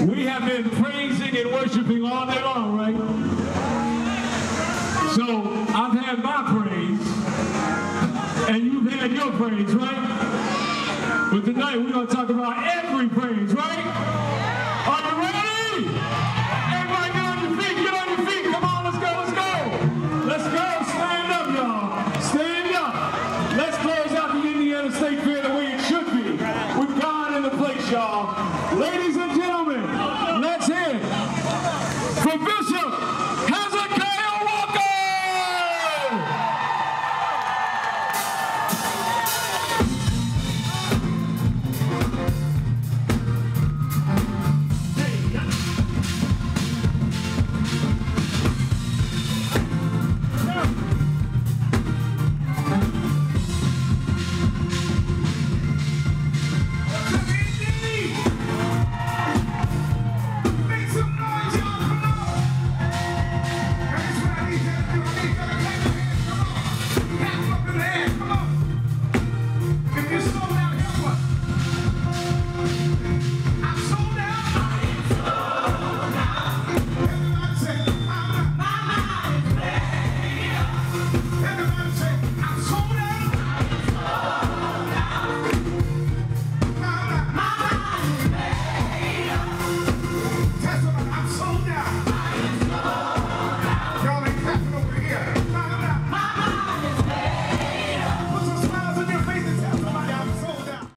We have been praising and worshiping all day long, right? So I've had my praise, and you've had your praise, right? But tonight we're going to talk about every praise, right?